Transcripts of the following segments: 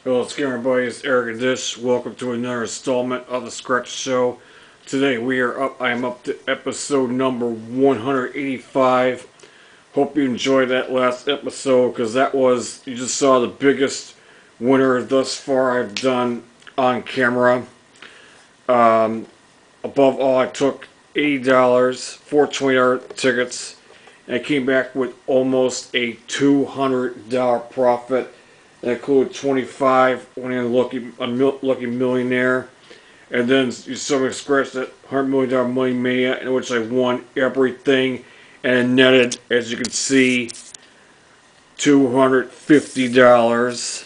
Hello, everybody. It's Eric and Dish. Welcome to another installment of the Scratch Show. Today I am up to episode number 185. Hope you enjoyed that last episode because you just saw the biggest winner thus far I've done on camera. Above all, I took $80 for $20 tickets and I came back with almost a $200 profit. That included 25 winning a Lucky Millionaire. And then you saw me scratch that $100 million Money Mania, in which I won everything and netted, as you can see, $250.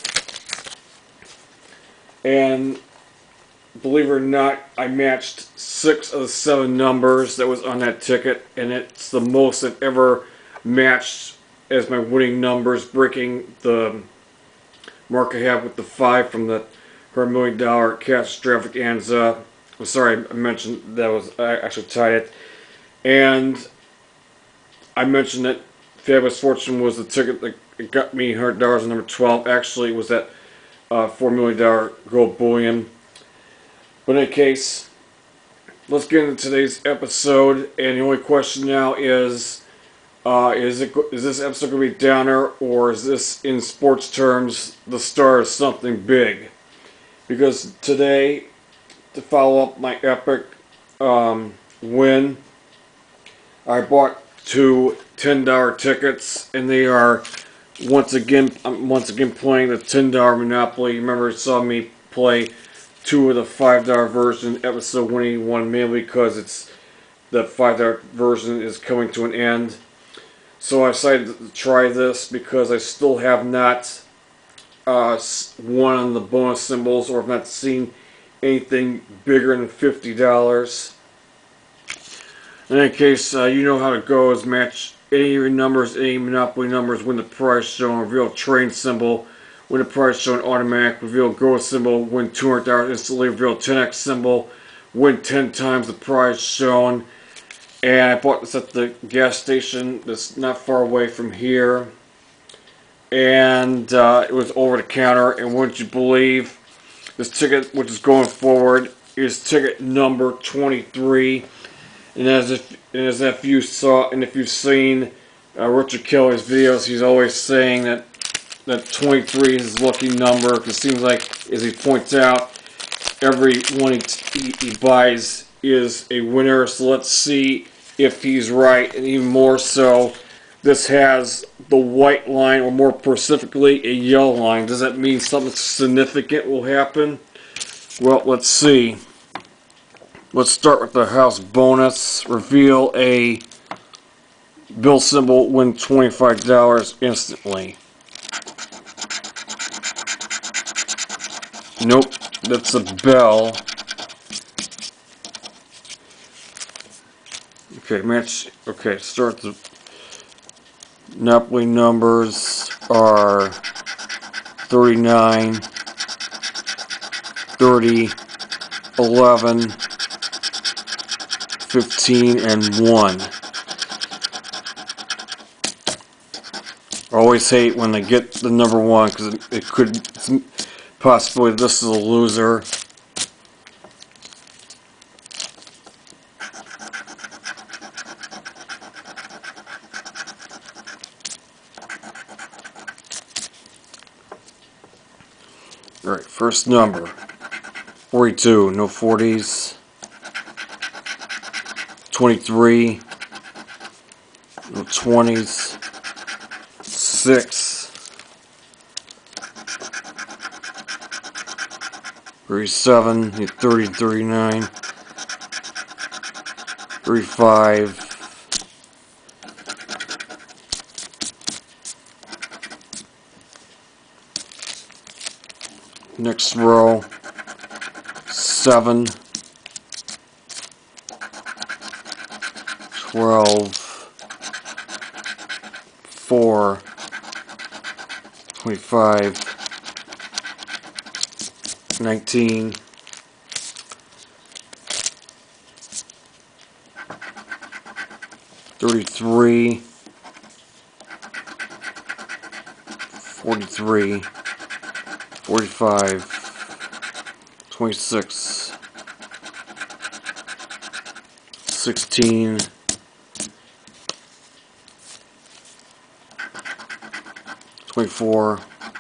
And believe it or not, I matched 6 of the 7 numbers that was on that ticket, and it's the most I've ever matched as my winning numbers, breaking the mark I have with the 5 from the $100 million catastrophic. I'm sorry, I mentioned that I actually tied it. And I mentioned that Fabulous Fortune was the ticket that got me $100 on number 12. Actually, it was that $4 million gold bullion. But in any case, let's get into today's episode. And the only question now is this episode going to be downer, or is this, in sports terms, the start of something big? Because today, to follow up my epic win, I bought 2 $10 tickets, and they are once again playing the $10 Monopoly. Remember, you saw me play 2 of the $5 version, episode 181, mainly because the $5 version is coming to an end. So I decided to try this because I still have not won on the bonus symbols, or have not seen anything bigger than $50. In any case, you know how it goes. Match any of your numbers, any Monopoly numbers, win the prize shown, reveal train symbol, win the prize shown automatic, reveal gold symbol, win $200 instantly, reveal 10x symbol, win 10 times the prize shown. And I bought this at the gas station that's not far away from here. And it was over the counter. And wouldn't you believe, this ticket, which is going forward, is ticket number 23. And as if you saw, and if you've seen Richard Kelly's videos, he's always saying that 23 is his lucky number. Because it seems like, as he points out, every one he buys is a winner. So let's see if he's right. And even more so, this has the white line, or more specifically a yellow line. Does that mean something significant will happen? Well, let's see. Let's start with the house bonus. Reveal a bill symbol, win $25 instantly. Nope, that's a bell. Okay, start the Monopoly numbers are 39, 30, 11, 15, and 1. I always hate when they get the number 1, because it could possibly, this is a loser. Alright, first number, 42, no 40s, 23, no 20s, 6, 37, 30, 39, 35, next row, 7, 12, 4, 25, 19, 33, 43, 45, 26, 16, 24,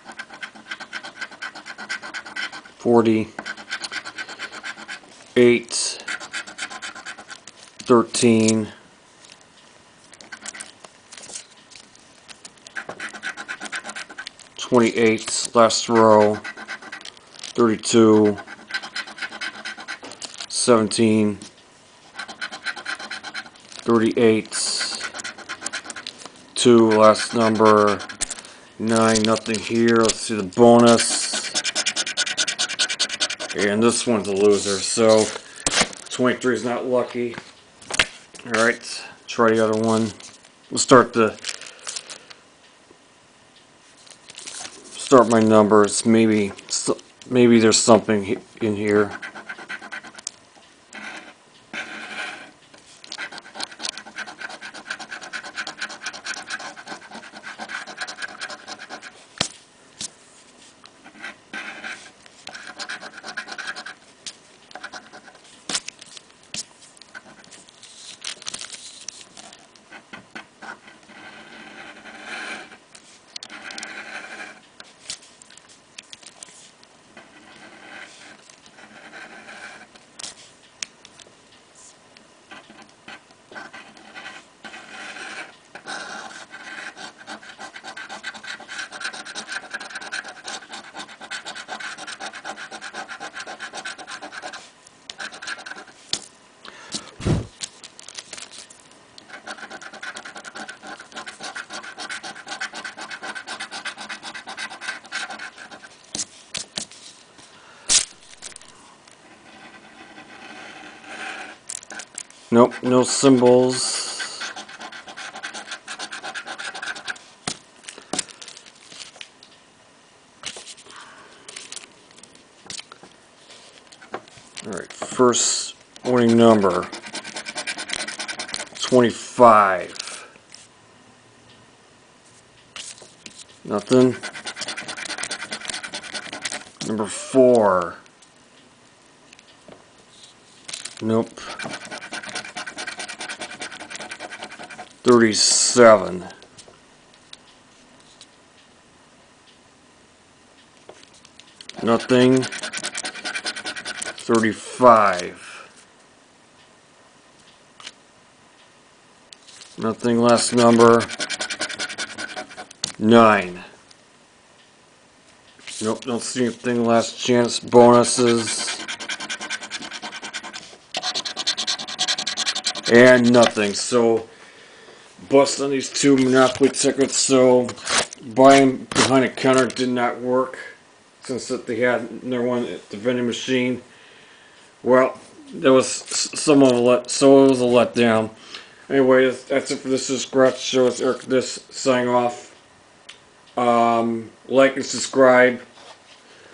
40, 8, 13, 28, last row, 32, 17, 38, 2, last number, 9, nothing here. Let's see the bonus. And this one's a loser, so 23 is not lucky. Alright, try the other one. We'll start my numbers. Maybe there's something in here. Nope, no symbols. Alright, first winning number, 25. Nothing. Number 4. Nope. 37. Nothing. 35. Nothing. Last number. 9. Nope, don't see anything. Last chance. Bonuses. And nothing. So, bust on these 2 Monopoly tickets. So, buying behind a counter did not work, since that they had their one at the vending machine. Well, there was somewhat it was a letdown. Anyway, that's it for this Scratch Show. It's Eric this signing off. Like and subscribe.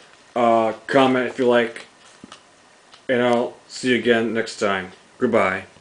Comment if you like. And I'll see you again next time. Goodbye.